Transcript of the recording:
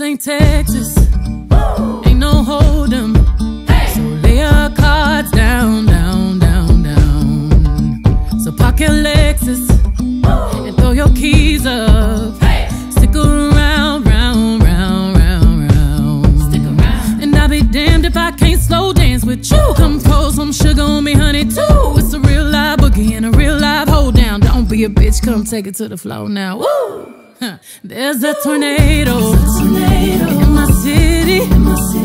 ain't Texas, ain't no hold 'em. So lay your cards down, down, down, down. So park your Lexus and throw your keys up. Stick around, round, round, round, round. Stick around. And I'll be damned if I can't slow dance with you. Come pour some sugar on me, honey, too. It's a real live boogie and a real live hold down. Don't be a bitch, come take it to the floor now. Woo! There's a tornado in my city.